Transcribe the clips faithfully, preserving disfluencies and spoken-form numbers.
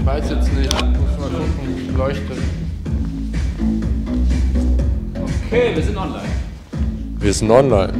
weiß jetzt nicht, muss mal gucken, leuchtet. Okay, wir sind online. Wir sind online.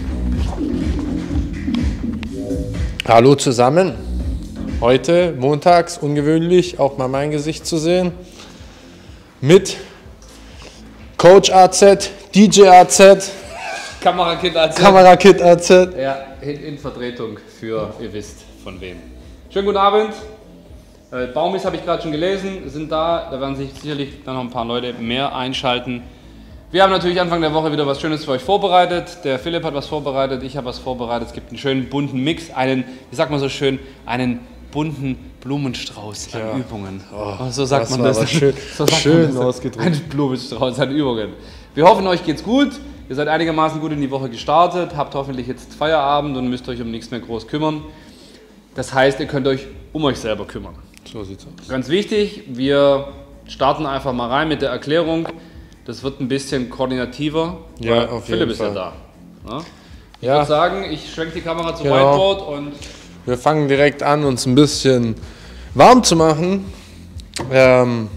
Hallo zusammen. Heute, montags, ungewöhnlich, auch mal mein Gesicht zu sehen. Mit Coach A Z, D J A Z, Kamerakit A Z. Kamerakit A Z. Ja, in, in Vertretung für, ihr wisst von wem. Schönen guten Abend. Äh, Baumis habe ich gerade schon gelesen, sind da. Da werden sich sicherlich dann noch ein paar Leute mehr einschalten. Wir haben natürlich Anfang der Woche wieder was Schönes für euch vorbereitet. Der Philipp hat was vorbereitet, ich habe was vorbereitet. Es gibt einen schönen bunten Mix, einen, wie sagt man so schön, einen bunten Blumenstrauß an ja. Übungen. Oh, so sagt man das. Schön, so sagt schön man das. ausgedrückt. Ein Blumenstrauß an Übungen. Wir hoffen, euch geht's gut. Ihr seid einigermaßen gut in die Woche gestartet, habt hoffentlich jetzt Feierabend und müsst euch um nichts mehr groß kümmern. Das heißt, ihr könnt euch um euch selber kümmern. So sieht's aus. Ganz wichtig, wir starten einfach mal rein mit der Erklärung. Das wird ein bisschen koordinativer. Ja, auf Philipp jeden ist Fall. ja da. Ja? Ich ja. würde sagen, ich schwenke die Kamera zum Genau. Whiteboard und wir fangen direkt an, uns ein bisschen warm zu machen. Ähm,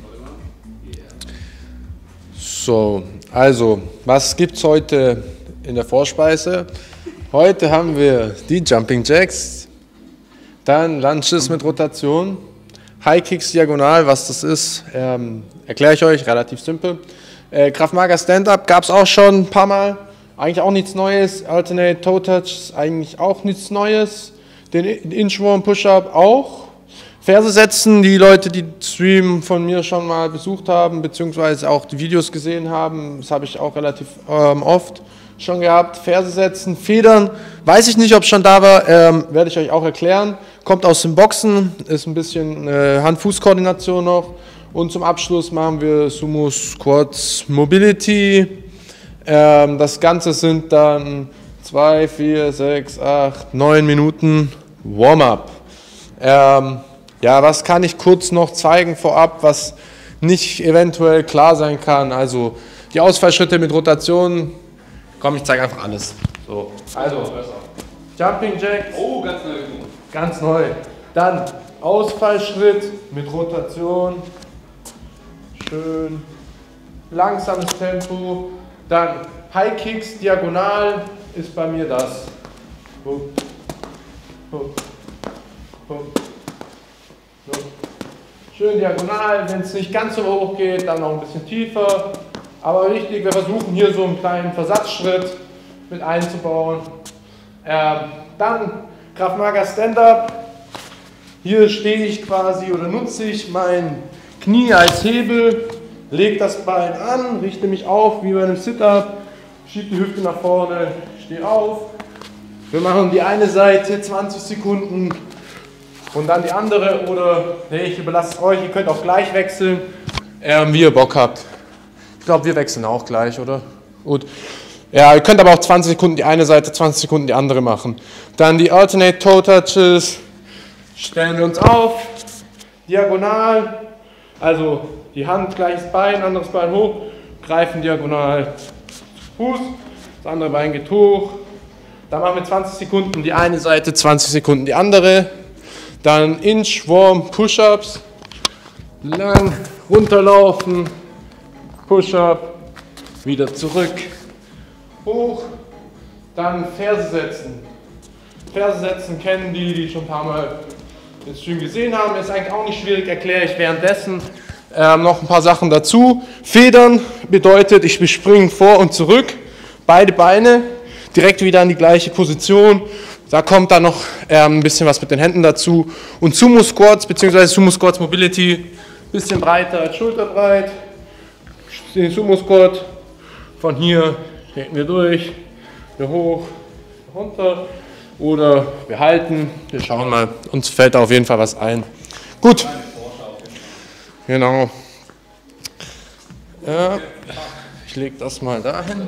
so, also, was gibt es heute in der Vorspeise? Heute haben wir die Jumping Jacks, dann Lunges mit Rotation, High Kicks diagonal, was das ist, ähm, erkläre ich euch, relativ simpel. Äh, Krav Maga Stand-Up gab es auch schon ein paar Mal, eigentlich auch nichts Neues. Alternate Toe Touch ist eigentlich auch nichts Neues. Den Inchworm Push-Up auch. Ferse setzen, die Leute, die den Stream von mir schon mal besucht haben, beziehungsweise auch die Videos gesehen haben, das habe ich auch relativ ähm, oft schon gehabt. Ferse setzen, Federn, weiß ich nicht, ob es schon da war, ähm, werde ich euch auch erklären. Kommt aus dem Boxen, ist ein bisschen äh, Hand-Fuß-Koordination noch. Und zum Abschluss machen wir Sumo Squats Mobility. Ähm, das Ganze sind dann zwei, vier, sechs, acht, neun Minuten Warm-up. Ähm, ja, was kann ich kurz noch zeigen vorab, was nicht eventuell klar sein kann? Also die Ausfallschritte mit Rotation. Komm, ich zeige einfach alles. So, also Jumping Jacks. oh, ganz neu. Ganz neu. Dann Ausfallschritt mit Rotation. Schön. Langsames Tempo. Dann High Kicks diagonal ist bei mir das. Hup, hup, hup, hup. Schön diagonal. Wenn es nicht ganz so hoch geht, dann noch ein bisschen tiefer. Aber wichtig, wir versuchen hier so einen kleinen Versatzschritt mit einzubauen. Ähm, dann Krav Maga Stand-Up. Hier stehe ich quasi oder nutze ich mein Knie als Hebel, lege das Bein an, richte mich auf wie bei einem Sit-Up, schiebe die Hüfte nach vorne, stehe auf. Wir machen die eine Seite zwanzig Sekunden und dann die andere oder nee, ich überlasse es euch, ihr könnt auch gleich wechseln, ähm, wie ihr Bock habt. Ich glaube, wir wechseln auch gleich, oder? Gut. Ja, ihr könnt aber auch zwanzig Sekunden die eine Seite, zwanzig Sekunden die andere machen. Dann die Alternate Toe Touches. Stellen wir uns auf, diagonal, also die Hand gleiches Bein, anderes Bein hoch, greifen diagonal Fuß, das andere Bein geht hoch. Dann machen wir zwanzig Sekunden die eine Seite, zwanzig Sekunden die andere. Dann Inchworm Push-Ups, lang runterlaufen, Push-Up, wieder zurück, hoch, dann Ferse setzen. Ferse setzen kennen die, die schon ein paar Mal den Stream gesehen haben, ist eigentlich auch nicht schwierig, erkläre ich währenddessen ähm, noch ein paar Sachen dazu. Federn bedeutet, ich bespringe vor und zurück, beide Beine, direkt wieder in die gleiche Position. Da kommt dann noch ähm, ein bisschen was mit den Händen dazu. Und Sumo Squats bzw. Sumo Squats Mobility, bisschen breiter als schulterbreit. Den Sumo Squat, von hier gehen wir durch, hier hoch, runter. Oder wir halten, wir schauen mal, uns fällt da auf jeden Fall was ein. Gut. Genau. Ja, ich lege das mal dahin.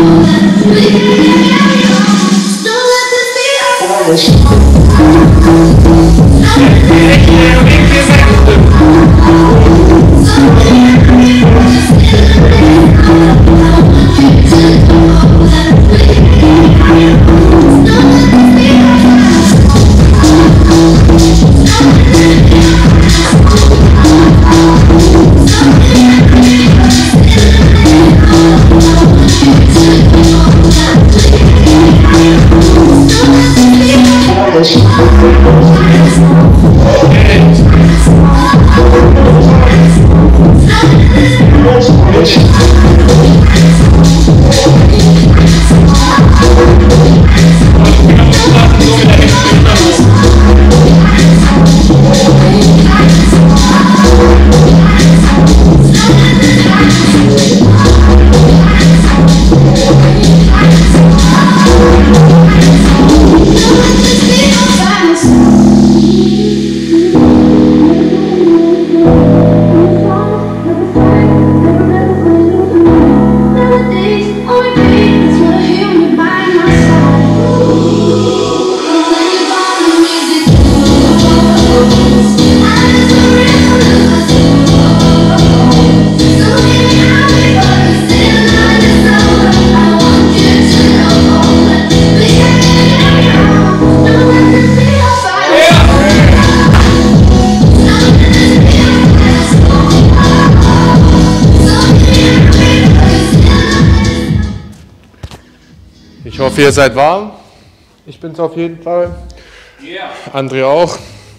Ich hoffe, ihr seid warm. Ich bin es auf jeden Fall. Yeah. André auch.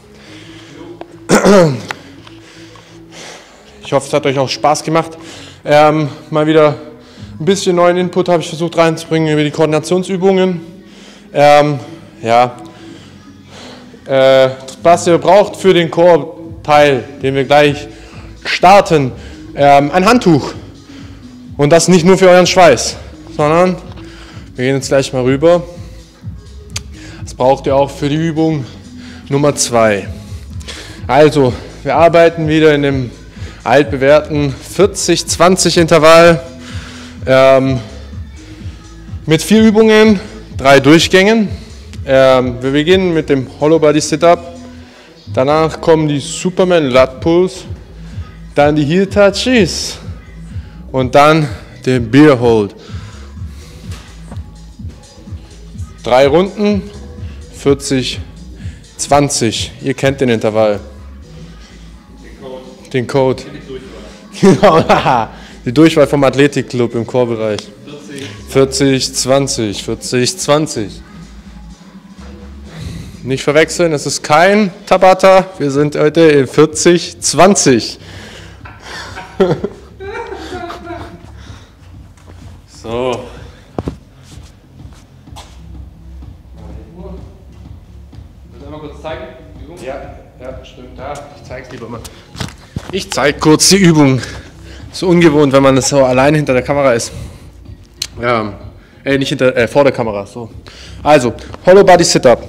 Ich hoffe, es hat euch auch Spaß gemacht. Ähm, mal wieder ein bisschen neuen Input habe ich versucht reinzubringen über die Koordinationsübungen. Ähm, ja, äh, was ihr braucht für den Core-Teil, den wir gleich starten, ähm, ein Handtuch. Und das nicht nur für euren Schweiß, sondern wir gehen jetzt gleich mal rüber. Das braucht ihr auch für die Übung Nummer zwei. Also, wir arbeiten wieder in dem altbewährten vierzig zwanzig Intervall ähm, mit vier Übungen, drei Durchgängen. Ähm, wir beginnen mit dem Hollow Body Sit-Up, danach kommen die Superman Lat Pulls, dann die Heel Touches und dann den Beer Hold. Drei Runden, vierzig zwanzig. Ihr kennt den Intervall. Den Code. Den Code. Genau, die Durchwahl vom Athletikclub im Core-Bereich. vierzig zwanzig, vierzig zwanzig. Nicht verwechseln, es ist kein Tabata. Wir sind heute in vierzig zwanzig. So. Kurz zeigen, Übung? Ja, ja, stimmt. Ja, ich zeige es lieber mal. Ich zeige kurz die Übung. So ungewohnt, wenn man das so allein hinter der Kamera ist. Ja, äh, nicht hinter, äh, vor der Kamera. So. Also, Hollow Body Sit-Up.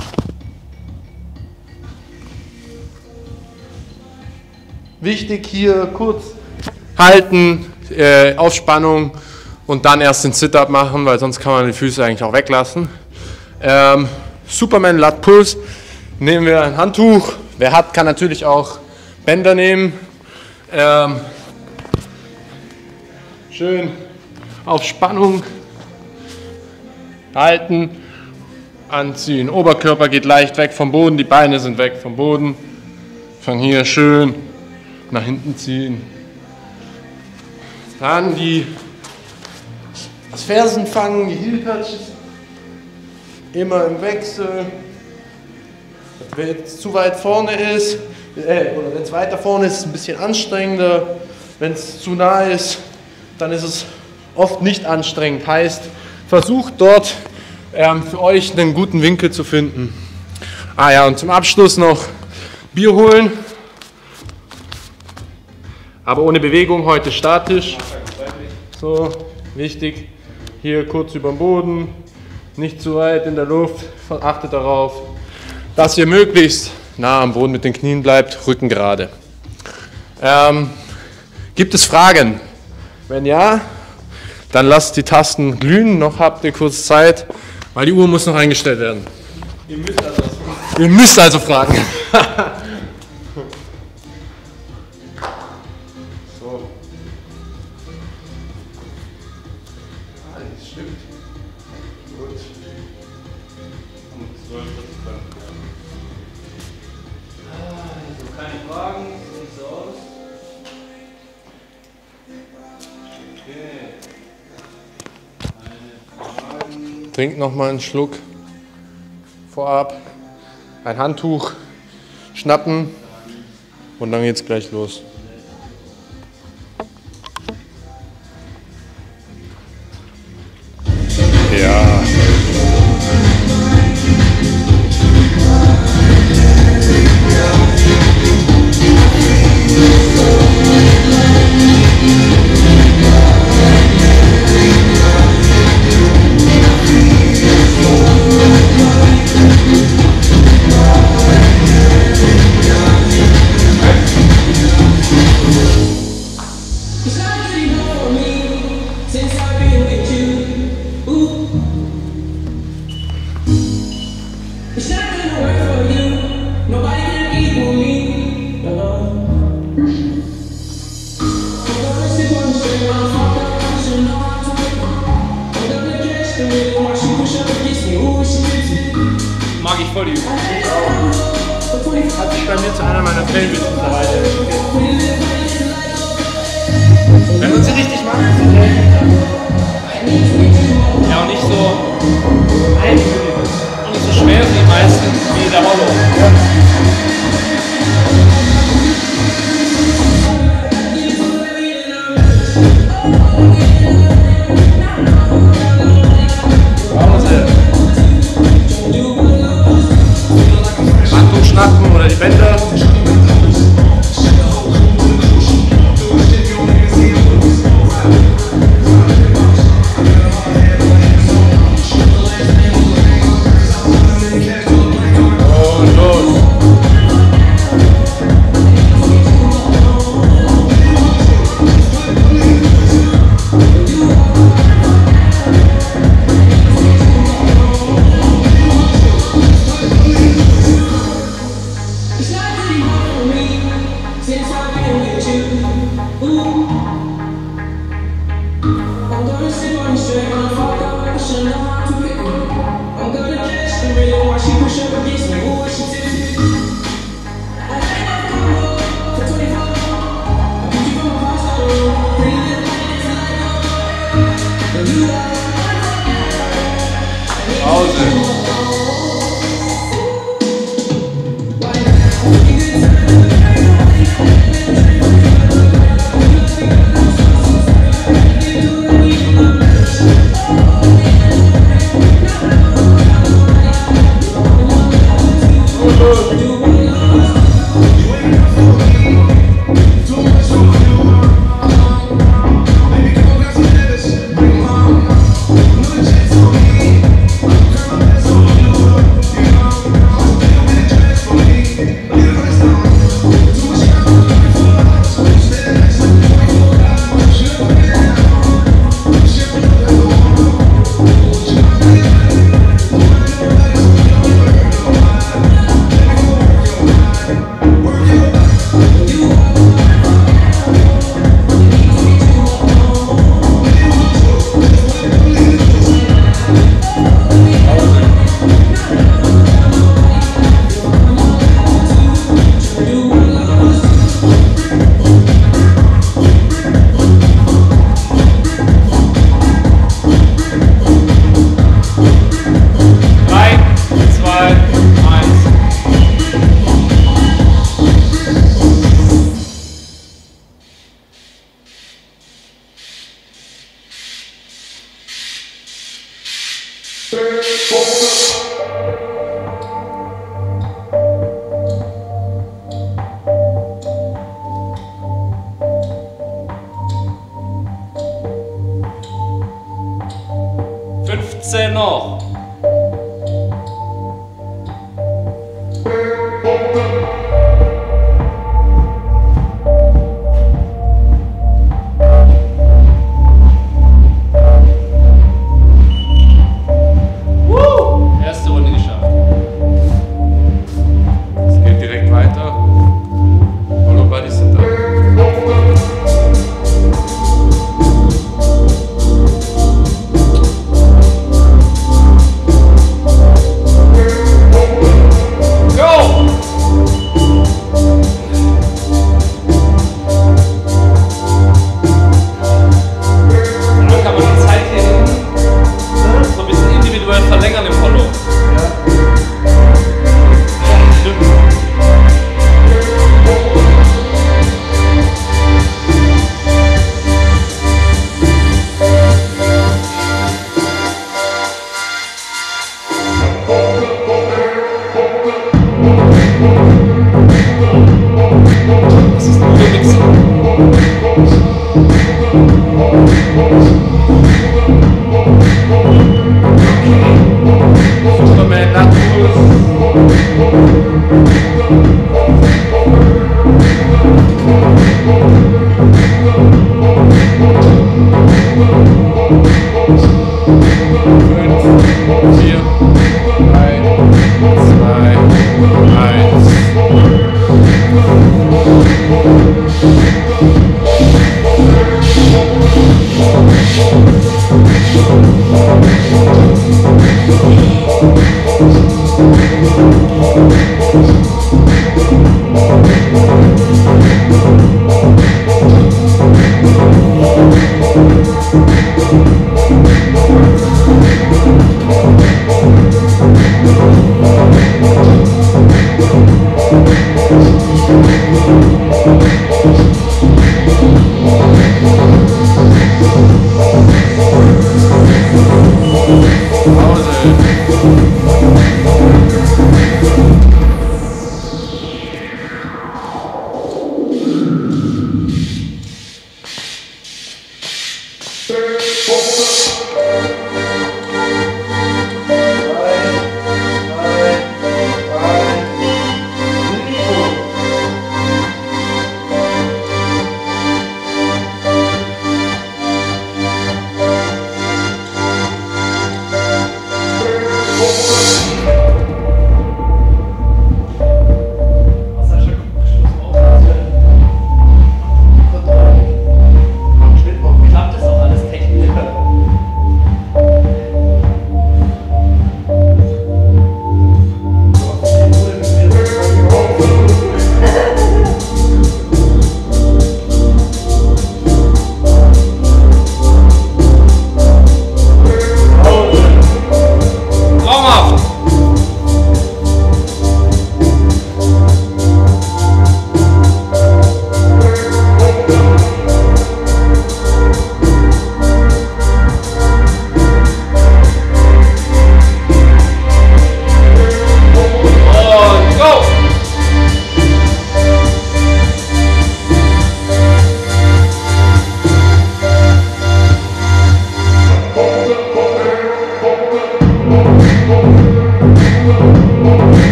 Wichtig hier kurz halten, äh, Aufspannung und dann erst den Sit-Up machen, weil sonst kann man die Füße eigentlich auch weglassen. Ähm, Superman Lat Pulls, nehmen wir ein Handtuch. Wer hat, kann natürlich auch Bänder nehmen. Ähm, schön auf Spannung halten, anziehen. Oberkörper geht leicht weg vom Boden, die Beine sind weg vom Boden. Von hier schön nach hinten ziehen. Dann die das Fersen fangen, die Heel Touches. Immer im Wechsel. Wenn es zu weit vorne ist, äh, oder wenn es weiter vorne ist, ist es ein bisschen anstrengender. Wenn es zu nah ist, dann ist es oft nicht anstrengend. Heißt, versucht dort ähm, für euch einen guten Winkel zu finden. Ah ja, und zum Abschluss noch Bier holen. Aber ohne Bewegung, heute statisch. So, wichtig. Hier kurz über dem Boden. Nicht zu weit in der Luft, achtet darauf, dass ihr möglichst nah am Boden mit den Knien bleibt, Rücken gerade. Ähm, gibt es Fragen? Wenn ja, Dann lasst die Tasten glühen, noch habt ihr kurz Zeit, weil die Uhr muss noch eingestellt werden. Ihr müsst also, ihr müsst also fragen. So. Ah, das stimmt. Gut. Also keine Fragen, sieht so aus. Okay. Trinkt noch mal einen Schluck vorab. Ein Handtuch schnappen und dann geht's gleich los. Ja. Mag ich voll die Übung. Hat sich bei mir zu einer meiner Favorites mittlerweile. Wenn man sie richtig macht, ist sie Ja, und nicht so und nicht so schwer sind die meisten wie der Rollo. Handtuch schnappen oder die Bänder. Und los. fünfzehn noch. Superman Natur. Fünf, vier, drei, zwei, eins.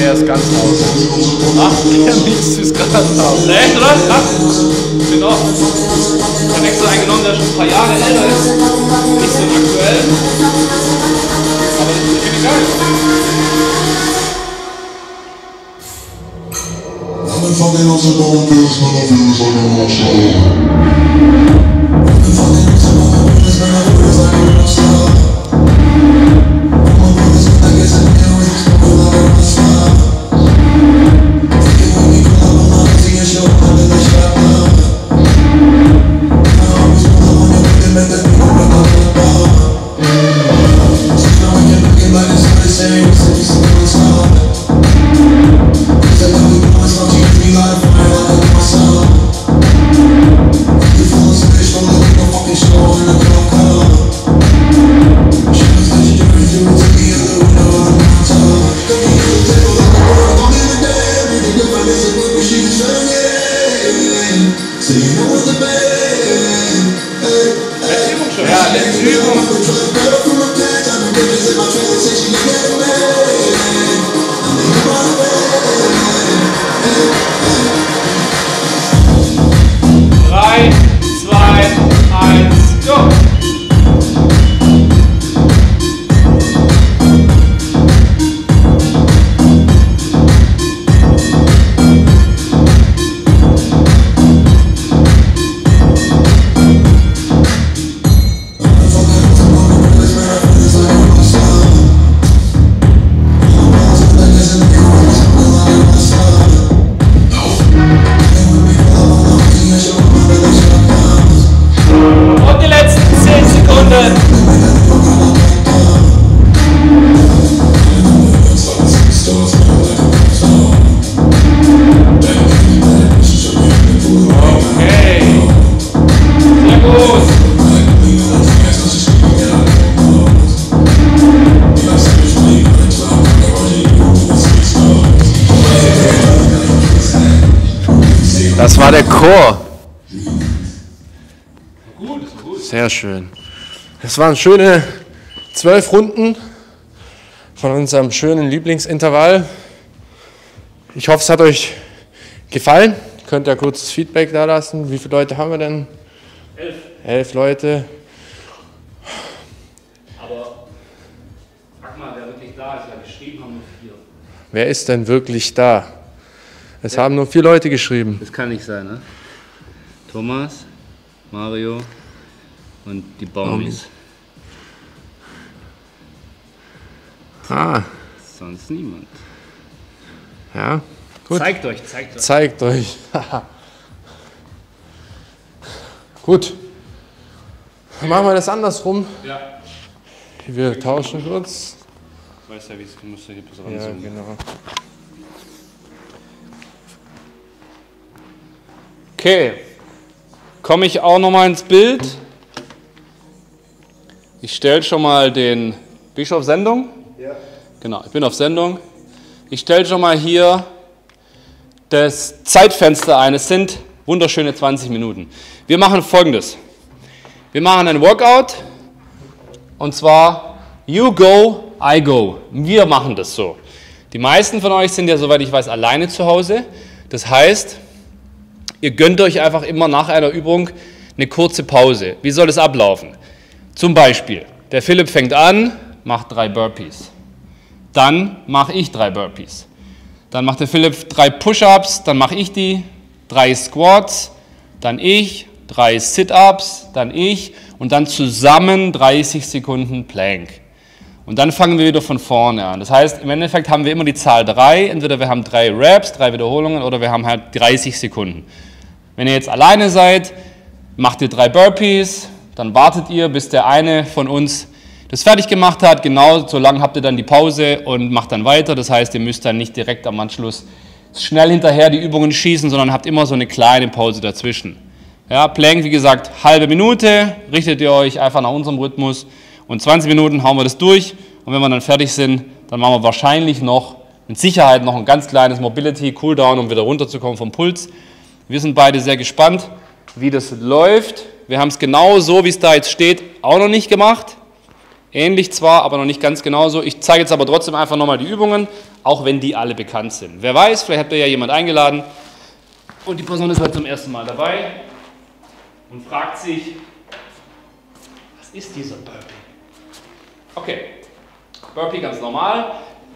er ist ganz laut. Ach, der Mix ist ganz laut. Echt, oder? Ja. Genau. Ich habe extra eingenommen, der schon ein paar Jahre älter ist. Nicht so aktuell. Aber das ist ziemlich geil. Das war der Chor. Gut, das war gut. Sehr schön. Das waren schöne zwölf Runden von unserem schönen Lieblingsintervall. Ich hoffe, es hat euch gefallen. Könnt ihr kurzes Feedback da lassen. Wie viele Leute haben wir denn? Elf. Elf Leute. Aber frag mal, wer wirklich da ist. Ja, geschrieben haben nur vier. Wer ist denn wirklich da? Es ja. haben nur vier Leute geschrieben. Das kann nicht sein, ne? Thomas, Mario und die Baumis. Ah. Sonst niemand. Ja, gut. Zeigt euch, zeigt euch. Zeigt euch. Gut. Dann machen wir das andersrum. Ja. Wir tauschen kurz. Ich weiß ja, wie es muss hier ein bisschen Ja, ranzoomen. genau. Okay. Komme ich auch nochmal ins Bild. Ich stelle schon mal den... Bin ich schon auf Sendung? Ja. Genau, ich bin auf Sendung. Ich stelle schon mal hier das Zeitfenster ein. Es sind wunderschöne zwanzig Minuten. Wir machen Folgendes. Wir machen ein Workout und zwar You go, I go. Wir machen das so. Die meisten von euch sind ja, soweit ich weiß, alleine zu Hause. Das heißt, ihr gönnt euch einfach immer nach einer Übung eine kurze Pause. Wie soll das ablaufen? Zum Beispiel, der Philipp fängt an, macht drei Burpees. Dann mache ich drei Burpees. Dann macht der Philipp drei Push-Ups, dann mache ich die, drei Squats, dann ich, drei Sit-Ups, dann ich und dann zusammen dreißig Sekunden Plank. Und dann fangen wir wieder von vorne an. Das heißt, im Endeffekt haben wir immer die Zahl drei, entweder wir haben drei Reps, drei Wiederholungen oder wir haben halt dreißig Sekunden. Wenn ihr jetzt alleine seid, macht ihr drei Burpees, dann wartet ihr, bis der eine von uns das fertig gemacht hat, genau so lange habt ihr dann die Pause und macht dann weiter. Das heißt, ihr müsst dann nicht direkt am Anschluss schnell hinterher die Übungen schießen, sondern habt immer so eine kleine Pause dazwischen. Ja, Plank, wie gesagt, halbe Minute, richtet ihr euch einfach nach unserem Rhythmus und zwanzig Minuten hauen wir das durch und wenn wir dann fertig sind, dann machen wir wahrscheinlich noch, mit Sicherheit noch ein ganz kleines Mobility Cooldown, um wieder runterzukommen vom Puls. Wir sind beide sehr gespannt, wie das läuft. Wir haben es genau so, wie es da jetzt steht, auch noch nicht gemacht. Ähnlich zwar, aber noch nicht ganz genauso. Ich zeige jetzt aber trotzdem einfach nochmal die Übungen, auch wenn die alle bekannt sind. Wer weiß, vielleicht habt ihr ja jemand eingeladen und die Person ist heute zum ersten Mal dabei und fragt sich, was ist dieser Burpee? Okay, Burpee ganz normal.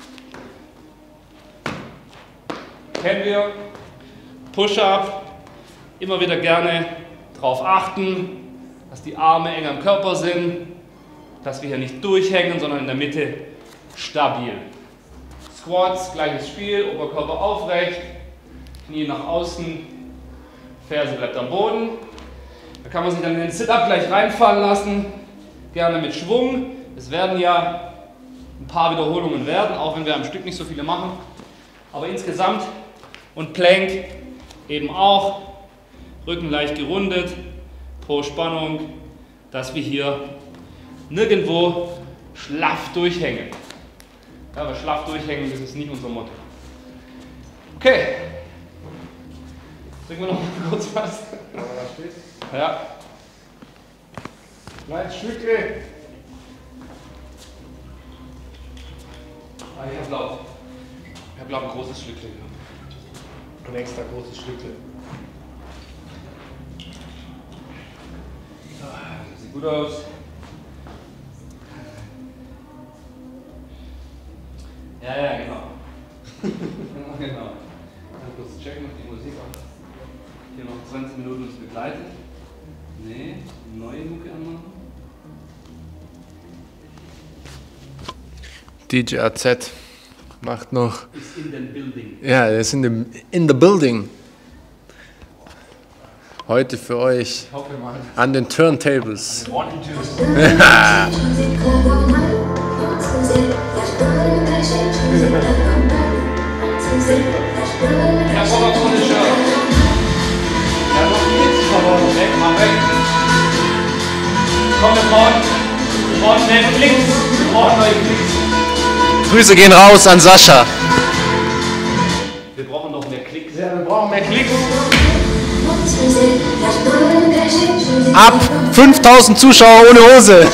Kennen wir. Push-Up, immer wieder gerne darauf achten, dass die Arme eng am Körper sind, dass wir hier nicht durchhängen, sondern in der Mitte stabil. Squats, gleiches Spiel, Oberkörper aufrecht, Knie nach außen, Ferse bleibt am Boden. Da kann man sich dann in den Sit-Up gleich reinfallen lassen, gerne mit Schwung. Es werden ja ein paar Wiederholungen werden, auch wenn wir am Stück nicht so viele machen. Aber insgesamt und Plank eben auch, Rücken leicht gerundet, pro Spannung, dass wir hier nirgendwo schlaff durchhängen. Ja, aber schlaff durchhängen, das ist nicht unser Motto. Okay. Trinken wir noch mal kurz was. Ja. Kleines Stückchen. Ah, ich habe glaub, ich hab, glaub, ein großes Stückchen. Ein extra großes Stückchen. Das sieht gut aus. Ja, ja, genau. genau, genau. Dann kurz checken, ob die Musik auch hier noch zwanzig Minuten uns begleitet. Nee, neue Mucke anmachen. D J A Z macht noch. Ist in den Building. Ja, er ist in, dem, in the building. Heute für euch an den Turntables. One and two. Herr Oberkonischer. Ja, noch nichts verloren. Weg, mach weg. Komm, wir brauchen, wir brauchen schnell Klicks. Wir brauchen neue Klicks. Grüße gehen raus an Sascha. Wir brauchen noch mehr Klicks. Ja, wir brauchen mehr Klicks. Ab fünftausend Zuschauer ohne Hose.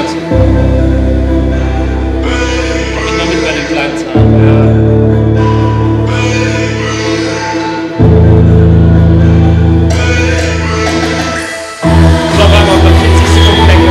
gut. Immer mit bei den kleinen Zahlen. Ja. So, bleiben wir mal vierzig Sekunden weg.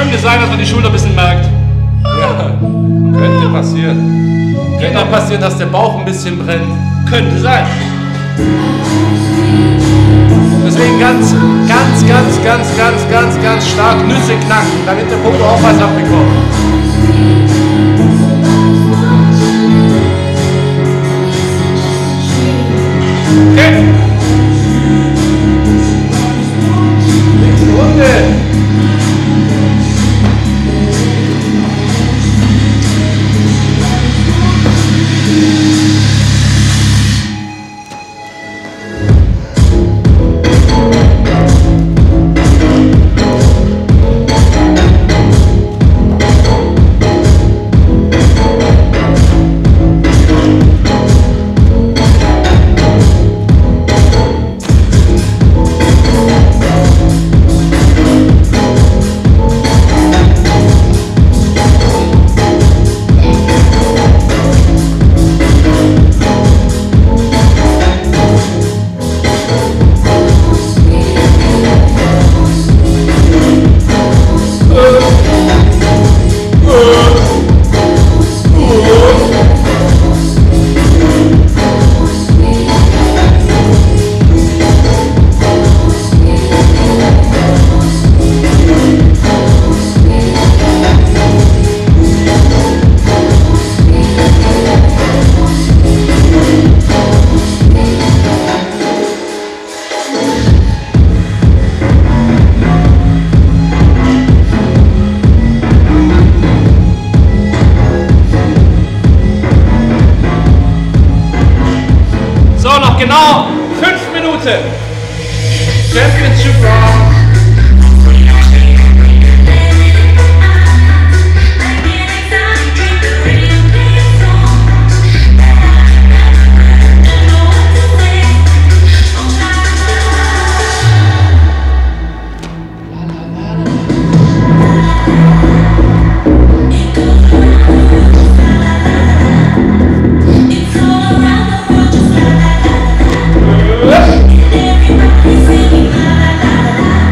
könnte sein, dass man die Schulter ein bisschen merkt. Ja, könnte passieren. Könnte auch passieren, dass der Bauch ein bisschen brennt. Könnte sein. Deswegen ganz, ganz, ganz, ganz, ganz, ganz, ganz stark Nüsse knacken, damit der Popo auch was abbekommt. Okay. Nächste Runde. Genau fünf Minuten. Championship Round. Everybody singing la la la la.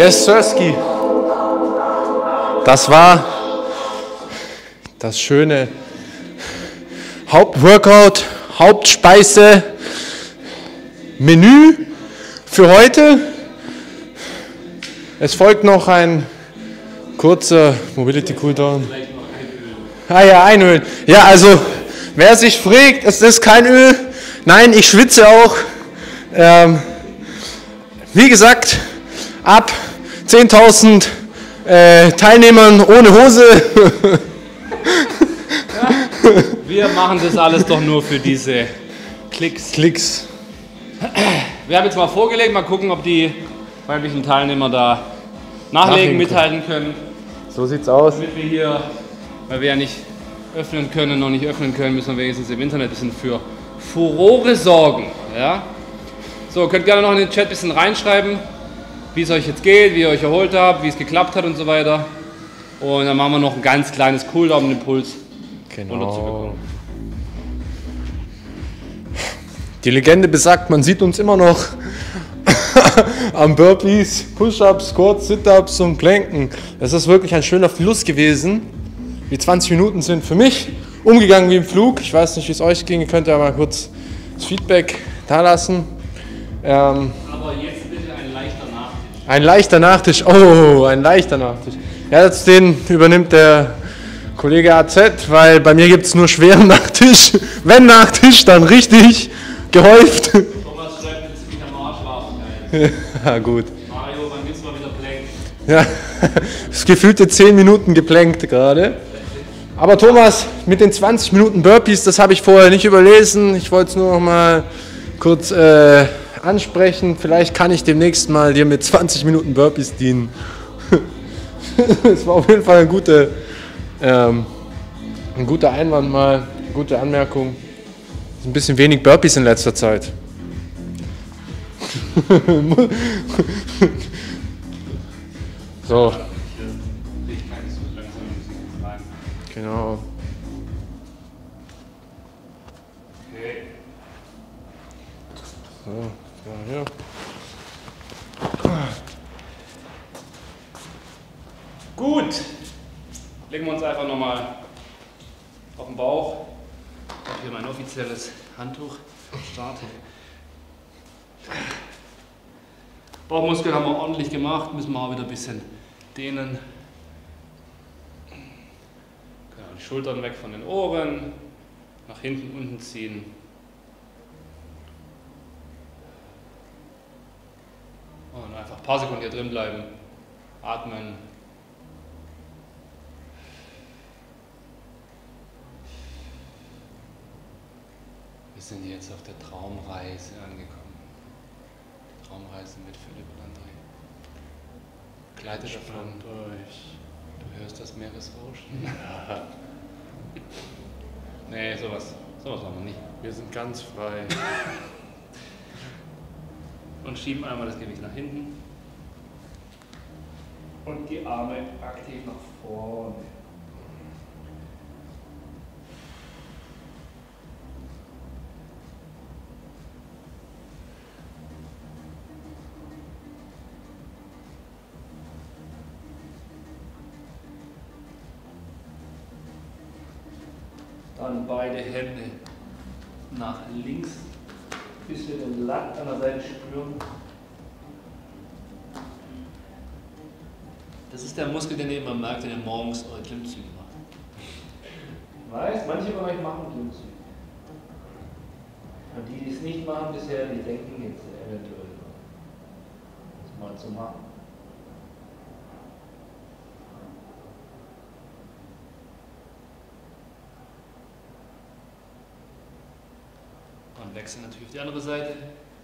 Yes, Sirski. Das war das schöne Hauptworkout, Hauptspeise, Menü für heute. Es folgt noch ein kurzer Mobility Cooldown. Ah ja, Einöl. Ja, also wer sich fragt, es ist kein Öl. Nein, ich schwitze auch. Ähm, wie gesagt, ab zehntausend äh, Teilnehmern ohne Hose. Wir machen das alles doch nur für diese Klicks. Klicks. Wir haben jetzt mal vorgelegt, mal gucken, ob die weiblichen Teilnehmer da nachlegen, Nachlegen mithalten können. So sieht's aus. Damit wir hier, weil wir ja nicht öffnen können, noch nicht öffnen können, müssen wir wenigstens im Internet ein bisschen für Furore sorgen. Ja? So, könnt gerne noch in den Chat ein bisschen reinschreiben, wie es euch jetzt geht, wie ihr euch erholt habt, wie es geklappt hat und so weiter. Und dann machen wir noch ein ganz kleines Cooldown, um den Puls Genau. runterzubekommen. Die Legende besagt, man sieht uns immer noch am Burpees, Push-Ups, Squats, Sit-Ups und Planken. Das ist wirklich ein schöner Fluss gewesen. Die zwanzig Minuten sind für mich umgegangen wie im Flug. Ich weiß nicht, wie es euch ging. Ihr könnt ja mal kurz das Feedback da lassen. Ähm, Aber jetzt bitte ein leichter Nachtisch. ein leichter Nachtisch. Oh, ein leichter Nachtisch. Ja, jetzt den übernimmt der Kollege A Z, weil bei mir gibt es nur schweren Nachtisch. Wenn Nachtisch, dann richtig gehäuft. Thomas schreibt jetzt wieder am Arsch schlafen. Ja, gut. Mario, wann geht's mal wieder Plank? Ja, das gefühlte zehn Minuten geplankt gerade. Aber Thomas, mit den zwanzig Minuten Burpees, das habe ich vorher nicht überlesen. Ich wollte es nur noch mal kurz äh, ansprechen. Vielleicht kann ich demnächst mal dir mit zwanzig Minuten Burpees dienen. Das war auf jeden Fall eine gute, ähm, ein guter Einwand mal, eine gute Anmerkung. Ein bisschen wenig Burpees in letzter Zeit. So. Genau. Okay. So, ja, hier. Gut. Legen wir uns einfach nochmal auf den Bauch. Ich habe hier mein offizielles Handtuch. Starte. Bauchmuskeln haben wir ordentlich gemacht, müssen wir auch wieder ein bisschen dehnen. Genau, die Schultern weg von den Ohren, nach hinten, unten ziehen. Und einfach ein paar Sekunden hier drin bleiben, atmen. Wir sind jetzt auf der Traumreise angekommen. Traumreise mit Philipp und André. Gleite davon durch. Du hörst das Meeresrauschen? Ja. Nee, sowas. Sowas machen wir nicht. Wir sind ganz frei. Und schieben einmal das Gewicht nach hinten. Und die Arme aktiv nach vorne. Dann beide Hände nach links, bis wir den Latt an der Seite spüren. Das ist der Muskel, den ihr immer merkt, wenn ihr morgens eure Klimmzüge macht. Weiß, manche von euch machen Klimmzüge. Und die, die es nicht machen bisher, die denken jetzt eventuell das mal zu machen. Und wechseln natürlich auf die andere Seite.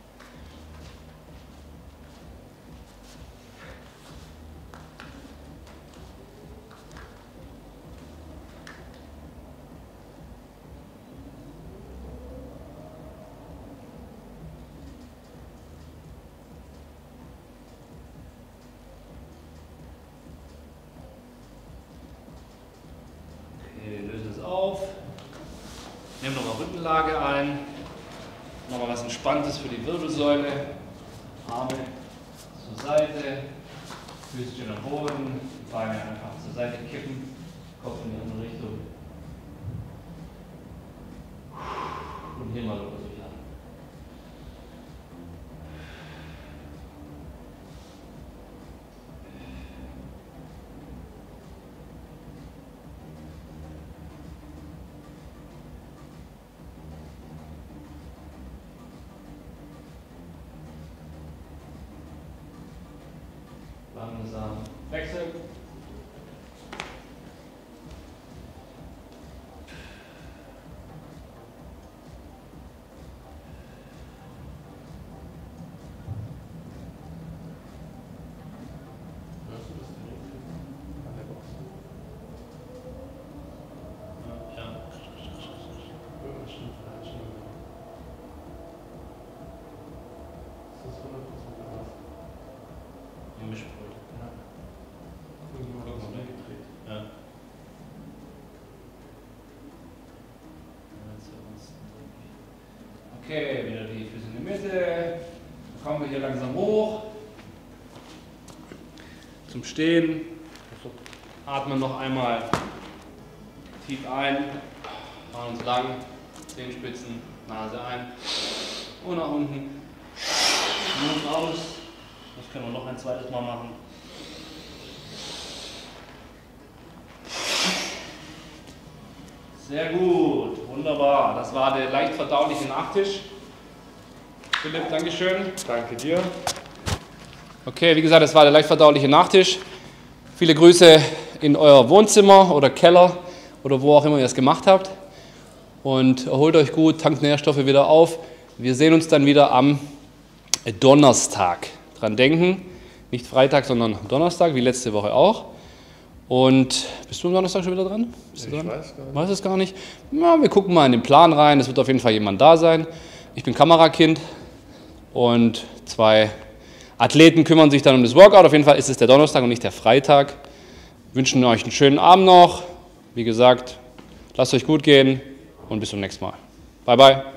Okay, wir lösen es auf. Nehmen nochmal Rückenlage ein. Nochmal was Entspanntes für die Wirbelsäule. Arme zur Seite. Füße schön am Boden, Beine einfach zur Seite kippen, Kopf in die andere Richtung. Und hier mal locker durchatmen. Langsam wechseln. Okay, wieder die Füße in die Mitte. Dann kommen wir hier langsam hoch. Zum Stehen. Atmen noch einmal tief ein. Machen uns lang. Zehenspitzen, Nase ein. Und nach unten. Mund aus. Das können wir noch ein zweites Mal machen. Sehr gut, wunderbar. Das war der leicht verdauliche Nachtisch. Philipp, Dankeschön. Danke dir. Okay, wie gesagt, das war der leicht verdauliche Nachtisch. Viele Grüße in euer Wohnzimmer oder Keller oder wo auch immer ihr es gemacht habt. Und erholt euch gut, tankt Nährstoffe wieder auf. Wir sehen uns dann wieder am Donnerstag. Dran denken, nicht Freitag, sondern Donnerstag, wie letzte Woche auch. Und bist du am Donnerstag schon wieder dran? Bist du Ich dran? weiß gar nicht. Weiß es gar nicht. Na, wir gucken mal in den Plan rein. Es wird auf jeden Fall jemand da sein. Ich bin Kamerakind und zwei Athleten kümmern sich dann um das Workout. Auf jeden Fall ist es der Donnerstag und nicht der Freitag. Wir wünschen euch einen schönen Abend noch. Wie gesagt, lasst euch gut gehen und bis zum nächsten Mal. Bye, bye.